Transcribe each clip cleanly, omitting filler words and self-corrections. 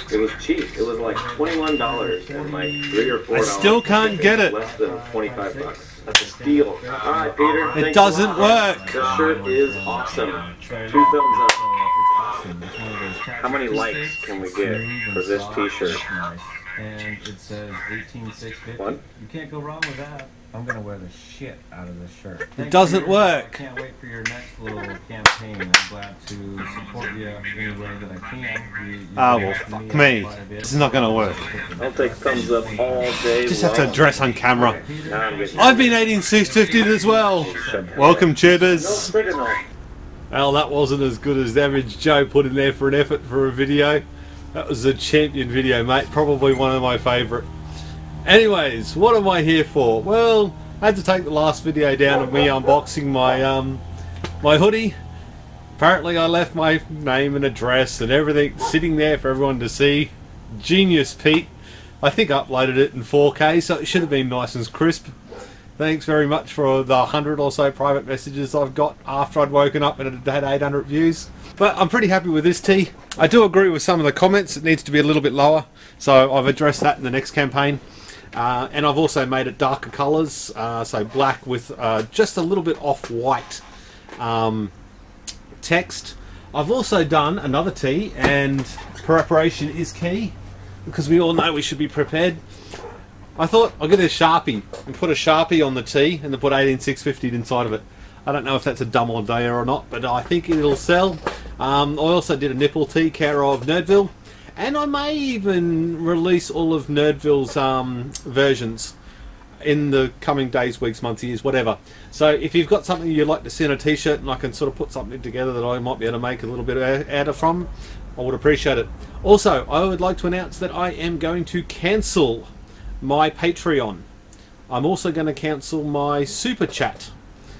It was cheap. It was like $21 and like $3 or $4. I still can't get it. Less than 25 bucks. That's a steal. All right, Peter. It doesn't work. The shirt is awesome. 2 thumbs up. How many likes can we get for this T-shirt? And it says 18650. What? You can't go wrong with that. I'm gonna wear the shit out of this shirt. It doesn't work. I can't wait for your next little campaign. I'm glad to support you any way that I can. Ah, well, fuck me. This is not gonna work. I'll take thumbs up all day. Just have to address on camera. Now I'm getting I've been 18650 as well. Welcome, tubers. Well, that wasn't as good as the average Joe put in there for an effort for a video. That was a champion video, mate. Probably one of my favourite. Anyways, what am I here for? Well, I had to take the last video down of me unboxing my my hoodie. Apparently I left my name and address and everything sitting there for everyone to see. Genius Pete. I think I uploaded it in 4K, so it should have been nice and crisp. Thanks very much for the 100 or so private messages I've got after I'd woken up and it had 800 views. But I'm pretty happy with this tee. I do agree with some of the comments. It needs to be a little bit lower, so I've addressed that in the next campaign. And I've also made it darker colours, so black with just a little bit off-white text. I've also done another tee, and preparation is key, because we all know we should be prepared. I thought I'll get a Sharpie and put a Sharpie on the tee and then put 18650 inside of it. I don't know if that's a dumb idea or not, but I think it'll sell. I also did a nipple tee care of Nerdville. And I may even release all of Nerdville's versions in the coming days, weeks, months, years, whatever. So if you've got something you'd like to see on a t-shirt and I can sort of put something together that I might be able to make a little bit out of from, I would appreciate it. Also, I would like to announce that I am going to cancel my Patreon. I'm also going to cancel my Super Chat.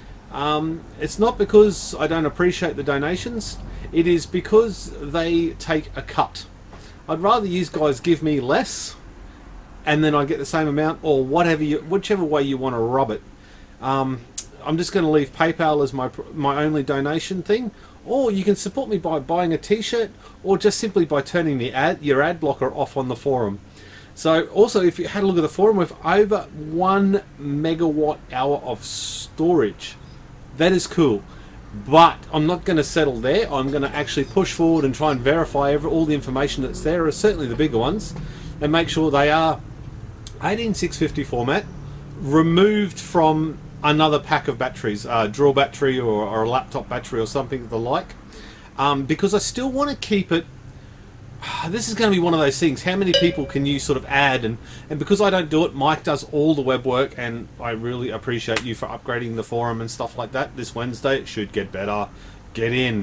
It's not because I don't appreciate the donations. It is because they take a cut. I'd rather you guys give me less and then I get the same amount, or whatever whichever way you want to rub it. I'm just going to leave PayPal as my only donation thing, or you can support me by buying a t-shirt, or just simply by turning your ad blocker off on the forum. So also, if you had a look at the forum, we've over 1 megawatt hour of storage. That is cool. But I'm not going to settle there. I'm going to actually push forward and try and verify all the information that's there, certainly the bigger ones, and make sure they are 18650 format, removed from another pack of batteries, a drill battery or a laptop battery or something of the like, because I still want to keep it. This is going to be one of those things. How many people can you sort of add? And because I don't do it, Mike does all the web work, and I really appreciate you for upgrading the forum and stuff like that. This Wednesday it should get better. Get in.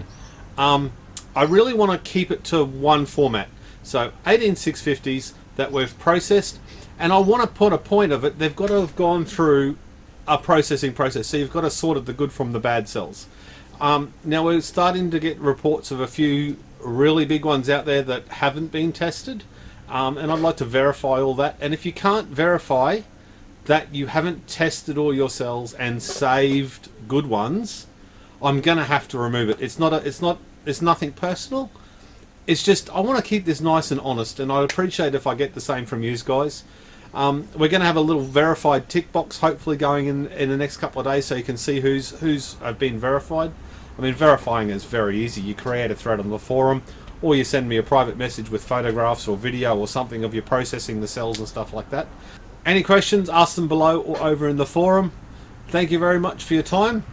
I really want to keep it to one format. So 18650s that we've processed, and I want to put a point of it. They've got to have gone through a processing process. So you've got to sort the good from the bad cells. Now we're starting to get reports of a few really big ones out there that haven't been tested, and I'd like to verify all that. And if you can't verify that you haven't tested all your cells and saved good ones, I'm gonna have to remove it. It's nothing personal. It's just I want to keep this nice and honest, and I'd appreciate if I get the same from you guys. We're going to have a little verified tick box hopefully going in the next couple of days, so you can see who's been verified. I mean, verifying is very easy. You create a thread on the forum, or you send me a private message with photographs or video or something of you processing the cells and stuff like that. Any questions, ask them below or over in the forum. Thank you very much for your time.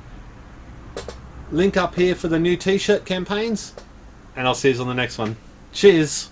Link up here for the new t-shirt campaigns, and I'll see you on the next one. Cheers.